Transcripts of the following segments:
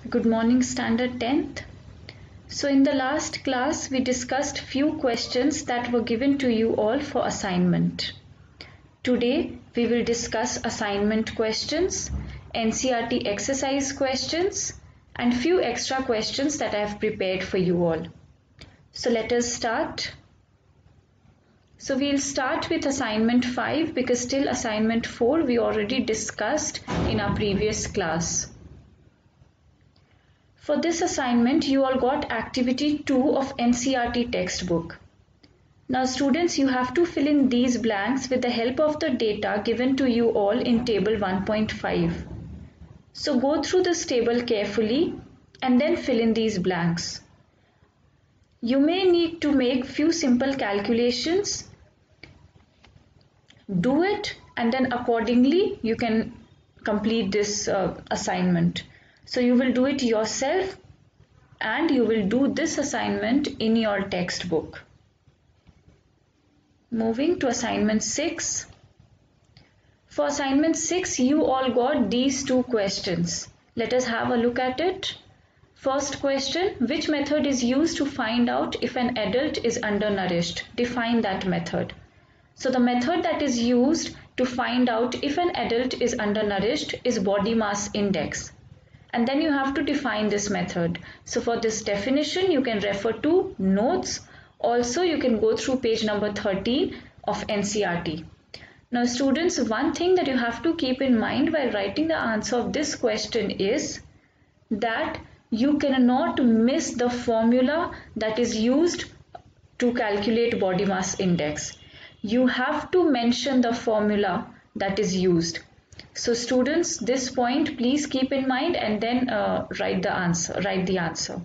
Good morning, Standard 10th. So in the last class, we discussed few questions that were given to you all for assignment. Today, we will discuss assignment questions, NCERT exercise questions, and few extra questions that I have prepared for you all. So let us start. So we'll start with assignment 5 because still assignment 4 we already discussed in our previous class. For this assignment, you all got activity 2 of NCERT textbook. Now students, you have to fill in these blanks with the help of the data given to you all in table 1.5. So go through this table carefully and then fill in these blanks. You may need to make few simple calculations. Do it and then accordingly you can complete this assignment. So you will do it yourself and you will do this assignment in your textbook. Moving to assignment 6. For assignment 6, you all got these two questions. Let us have a look at it. First question, which method is used to find out if an adult is undernourished? Define that method. So the method that is used to find out if an adult is undernourished is body mass index. And then you have to define this method. So for this definition, you can refer to notes. Also, you can go through page number 13 of NCERT. Now students, one thing that you have to keep in mind while writing the answer of this question is that you cannot miss the formula that is used to calculate body mass index. You have to mention the formula that is used. So students, this point please keep in mind and then write the answer.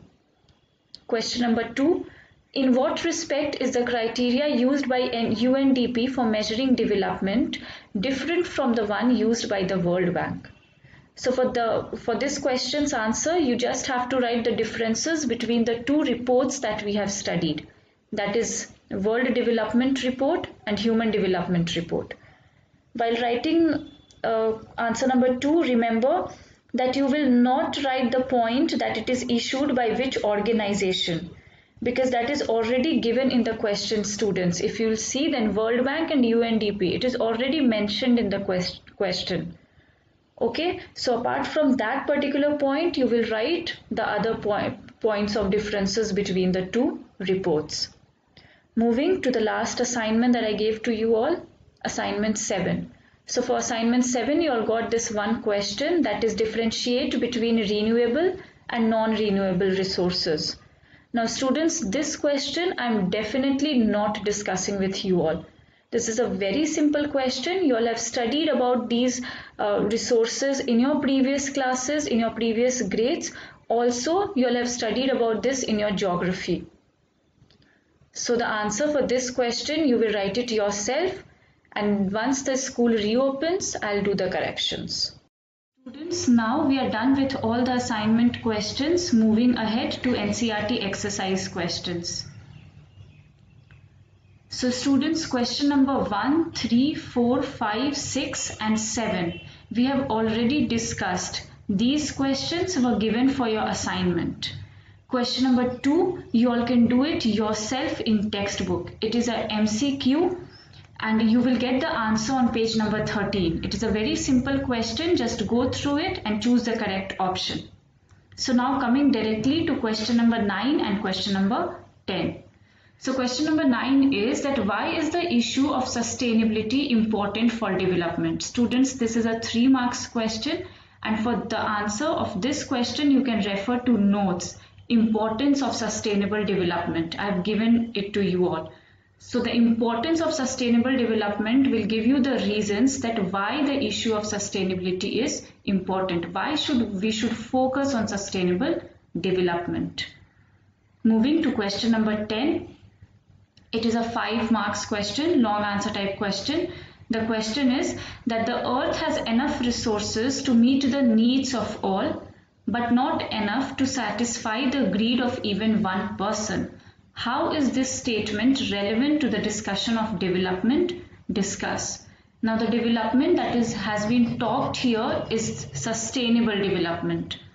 Question number 2. In what respect is the criteria used by UNDP for measuring development different from the one used by the World Bank? So for this question's answer, you just have to write the differences between the two reports that we have studied. That is World Development Report and Human Development Report. While writing answer number 2, remember that you will not write the point that it is issued by which organization, because that is already given in the question, students. If you'll see, then World Bank and UNDP, it is already mentioned in the question. Okay, so apart from that particular point, you will write the other points of differences between the two reports. Moving to the last assignment that I gave to you all, assignment 7. So for assignment 7, you all got this one question, that is differentiate between renewable and non-renewable resources. Now students, this question I'm definitely not discussing with you all. This is a very simple question. You all have studied about these resources in your previous classes, in your previous grades. Also, you all have studied about this in your geography. So the answer for this question, you will write it yourself. And once the school reopens, I'll do the corrections. Students, now we are done with all the assignment questions. Moving ahead to NCERT exercise questions. So students, question number 1, 3, 4, 5, 6 and 7. We have already discussed. These questions were given for your assignment. Question number 2, you all can do it yourself in textbook. It is a MCQ. And you will get the answer on page number 13. It is a very simple question. Just go through it and choose the correct option. So now coming directly to question number 9 and question number 10. So question number 9 is that why is the issue of sustainability important for development? Students, this is a 3 marks question. And for the answer of this question, you can refer to notes. Importance of sustainable development. I have given it to you all. So the importance of sustainable development will give you the reasons that why the issue of sustainability is important. Why we should focus on sustainable development. Moving to question number 10. It is a 5 marks question, long answer type question. The question is that the earth has enough resources to meet the needs of all, but not enough to satisfy the greed of even one person. How is this statement relevant to the discussion of development? Discuss. Now the development that has been talked here is sustainable development.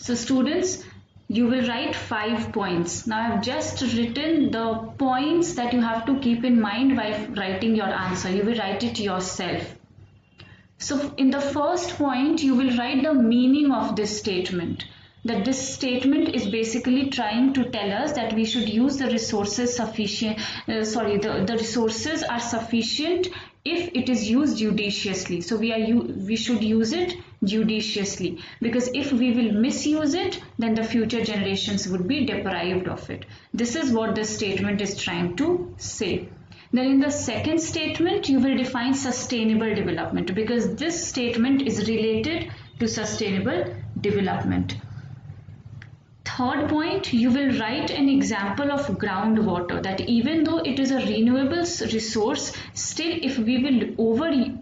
So students, you will write 5 points. Now I have just written the points that you have to keep in mind while writing your answer. You will write it yourself. So in the first point, you will write the meaning of this statement. That this statement is basically trying to tell us that we should use the resources sufficient, the resources are sufficient if it is used judiciously. So we should use it judiciously, because if we will misuse it, then the future generations would be deprived of it. This is what this statement is trying to say. Then in the second statement, you will define sustainable development, because this statement is related to sustainable development. Third point, you will write an example of groundwater, that even though it is a renewable resource, still if we will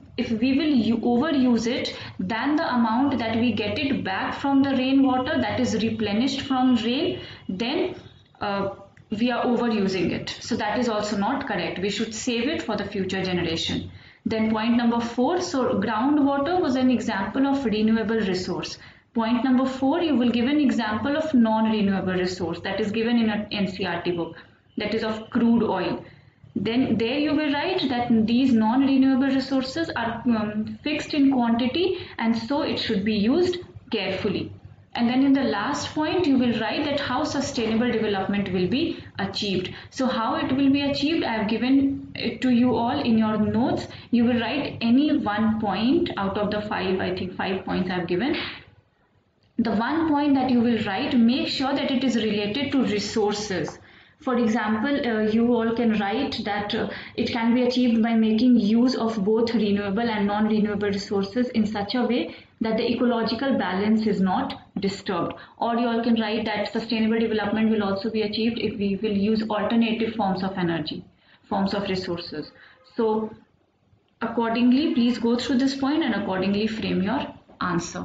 overuse it, then the amount that we get it back from the rainwater, that is replenished from rain, then we are overusing it. So that is also not correct. We should save it for the future generation. Then point number 4, so groundwater was an example of renewable resource. Point number 4, you will give an example of non-renewable resource that is given in an NCERT book, that is of crude oil. Then there you will write that these non-renewable resources are fixed in quantity, and so it should be used carefully. And then in the last point, you will write that how sustainable development will be achieved. So how it will be achieved, I have given it to you all in your notes. You will write any one point out of the 5, I think 5 points I have given. The one point that you will write, make sure that it is related to resources. For example, you all can write that it can be achieved by making use of both renewable and non-renewable resources in such a way that the ecological balance is not disturbed. Or you all can write that sustainable development will also be achieved if we will use alternative forms of energy, forms of resources. So accordingly, please go through this point and accordingly frame your answer.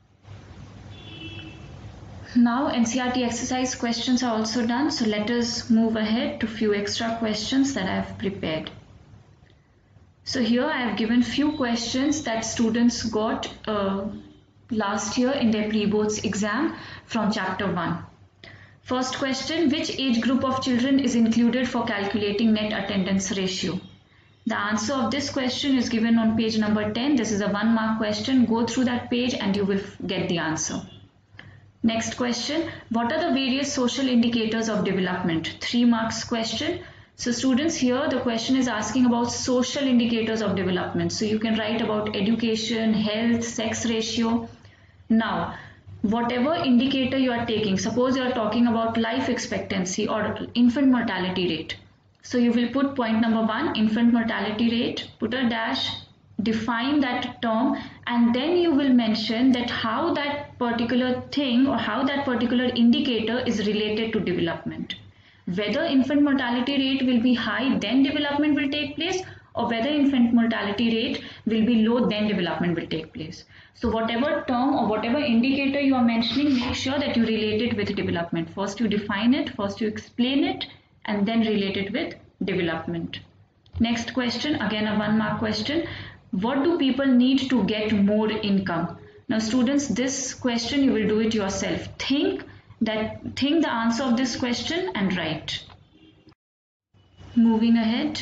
Now NCERT exercise questions are also done, so let us move ahead to few extra questions that I have prepared. So here I have given few questions that students got last year in their pre-boards exam from chapter 1. First question, which age group of children is included for calculating net attendance ratio? The answer of this question is given on page number 10. This is a 1 mark question. Go through that page and you will get the answer. Next question, what are the various social indicators of development? 3 marks question. So students, here the question is asking about social indicators of development. So you can write about education, health, sex ratio. Now, whatever indicator you are taking, suppose you are talking about life expectancy or infant mortality rate. So you will put point number 1, infant mortality rate, put a dash, define that term, and then you will mention that how that particular thing or how that particular indicator is related to development. Whether infant mortality rate will be high, then development will take place, or whether infant mortality rate will be low, then development will take place. So whatever term or whatever indicator you are mentioning, make sure that you relate it with development. First you define it, first you explain it, and then relate it with development. Next question, again a 1 mark question. What do people need to get more income? Now students, this question you will do it yourself. Think the answer of this question and write. Moving ahead.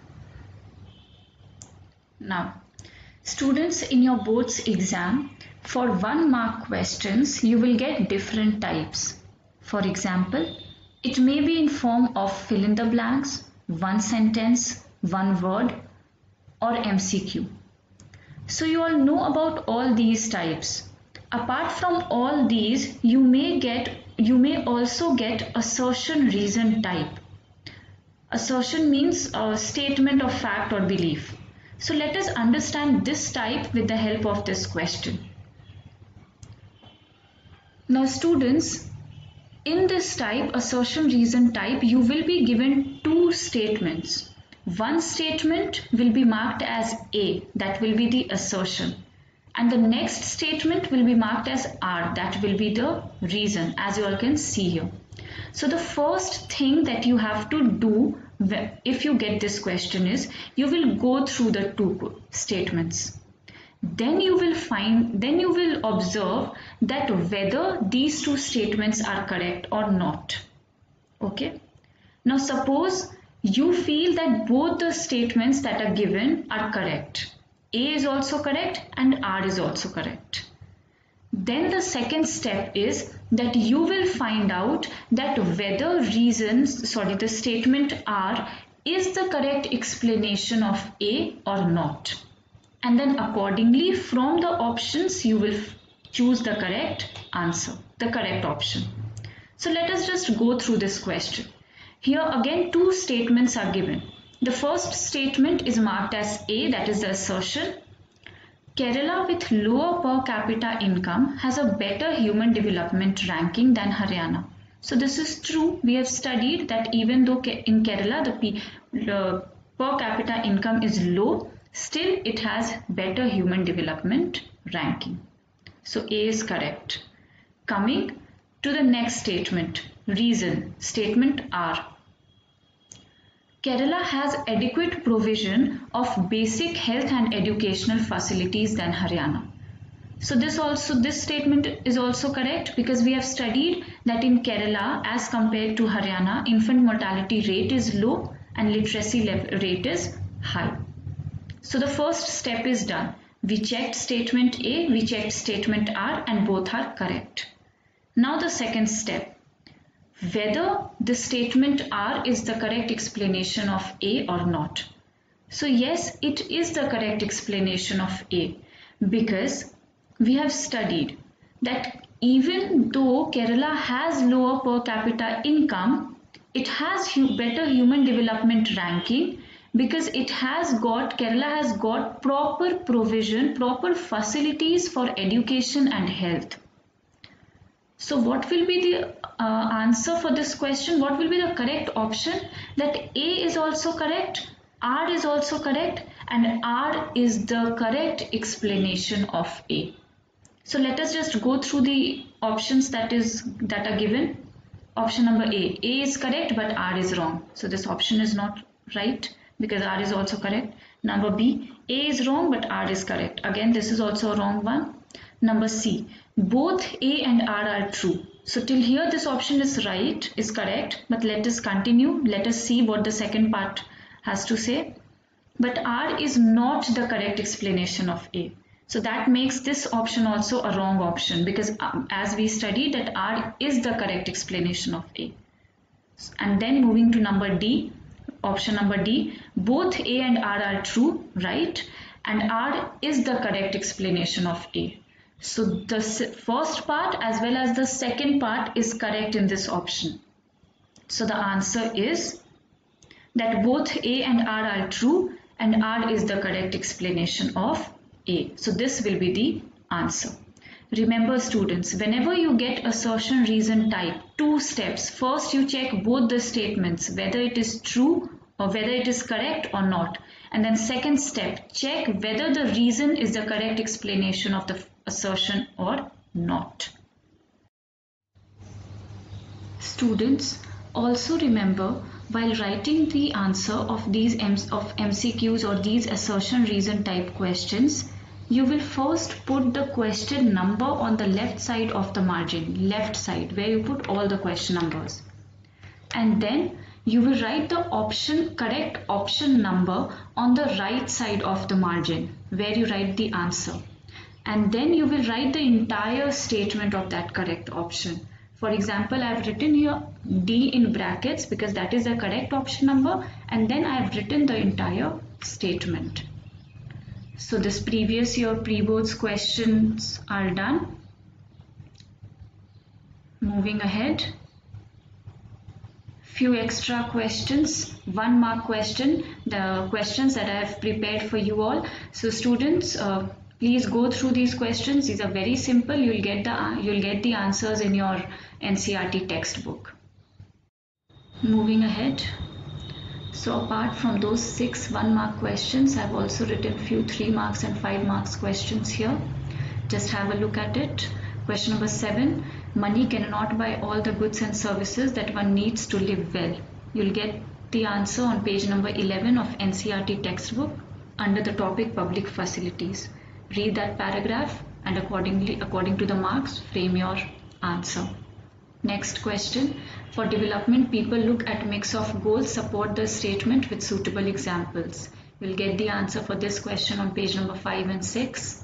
Now, students, in your board's exam, for 1 mark questions, you will get different types. For example, it may be in form of fill in the blanks, 1 sentence, 1 word, or MCQ. So you all know about all these types. Apart from all these, you may also get assertion reason type. Assertion means a statement of fact or belief. So let us understand this type with the help of this question. Now students, in this type, assertion reason type, you will be given 2 statements. One statement will be marked as A, that will be the assertion, and the next statement will be marked as R, that will be the reason, as you all can see here. So the first thing that you have to do if you get this question is, you will go through the 2 statements. then you will observe that whether these two statements are correct or not. Okay. Now suppose you feel that both the statements that are given are correct. A is also correct and R is also correct. Then the second step is that you will find out that whether the statement R is the correct explanation of A or not. And then accordingly from the options you will choose the correct answer, the correct option. So let us just go through this question. Here again two statements are given. The first statement is marked as A, that is the assertion. Kerala with lower per capita income has a better human development ranking than Haryana. So this is true. We have studied that even though in Kerala the per capita income is low, still it has better human development ranking. So A is correct. Coming to the next statement, reason, statement R. Kerala has adequate provision of basic health and educational facilities than Haryana. So this statement is also correct because we have studied that in Kerala as compared to Haryana, infant mortality rate is low and literacy rate is high. So the first step is done. We checked statement A, we checked statement R and both are correct. Now the second step. Whether the statement R is the correct explanation of A or not. So yes, it is the correct explanation of A because we have studied that even though Kerala has lower per capita income, it has better human development ranking because Kerala has got proper provision, proper facilities for education and health. So what will be the answer for this question? What will be the correct option? That A is also correct, R is also correct, and R is the correct explanation of A. So let us just go through the options that are given. Option number A is correct but R is wrong. So this option is not right because R is also correct. Number B, A is wrong but R is correct. Again, this is also a wrong one. Number C, both A and R are true. So till here this option is right, is correct, but let us continue. Let us see what the second part has to say. But R is not the correct explanation of A. So that makes this option also a wrong option because as we studied that R is the correct explanation of A. And then moving to number D, option number D, both A and R are true, right? And R is the correct explanation of A. So the first part as well as the second part is correct in this option. So the answer is that both A and R are true and R is the correct explanation of A. So this will be the answer. Remember students, whenever you get assertion reason type, two steps. First you check both the statements, whether it is true or whether it is correct or not. And then second step, check whether the reason is the correct explanation of the assertion or not. Students, also remember while writing the answer of these MCQs or these assertion reason type questions, you will first put the question number on the left side of the margin, left side where you put all the question numbers. And then you will write the correct option number on the right side of the margin where you write the answer. And then you will write the entire statement of that correct option. For example, I have written here D in brackets because that is the correct option number, and then I have written the entire statement. So this previous year pre-boards questions are done. Moving ahead. Few extra questions, 1 mark question, the questions that I have prepared for you all. So students, please go through these questions. These are very simple. You'll get the answers in your NCERT textbook. Moving ahead. So apart from those 6 1-mark questions, I've also written few 3 marks and 5 marks questions here. Just have a look at it. Question number 7. Money cannot buy all the goods and services that one needs to live well. You'll get the answer on page number 11 of NCERT textbook under the topic public facilities. Read that paragraph and according to the marks, frame your answer. Next question. For development, people look at mix of goals. Support the statement with suitable examples. We'll get the answer for this question on page number 5 and 6.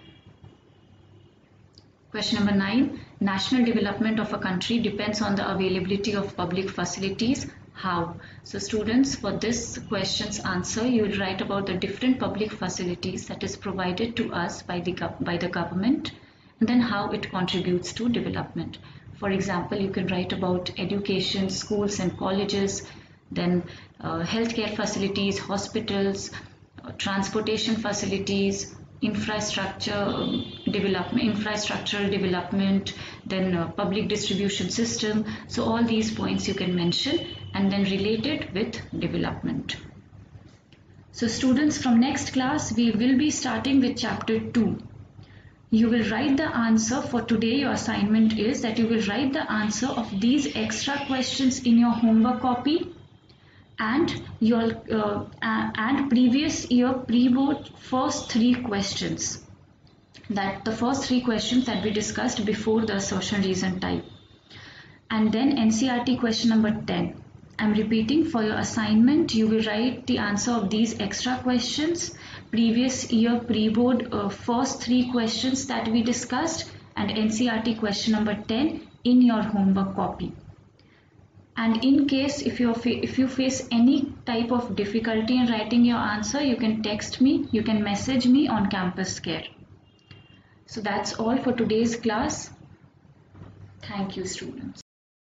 Question number 9. National development of a country depends on the availability of public facilities. How? So students, for this question's answer, you will write about the different public facilities that is provided to us by the government, and then how it contributes to development. For example, you can write about education, schools and colleges, then healthcare facilities, hospitals, transportation facilities, infrastructural development, then public distribution system. So all these points you can mention and then relate it with development. So students, from next class we will be starting with chapter 2. You will write the answer for today. Your assignment is that you will write the answer of these extra questions in your homework copy and your and previous year pre-board first 3 questions. That the first 3 questions that we discussed before the assertion reason type. And then NCERT question number 10. I'm repeating, for your assignment, you will write the answer of these extra questions, previous year pre-board first 3 questions that we discussed, and NCERT question number 10 in your homework copy. And in case if you face any type of difficulty in writing your answer, you can text me, you can message me on Campus Care. So that's all for today's class. Thank you, students.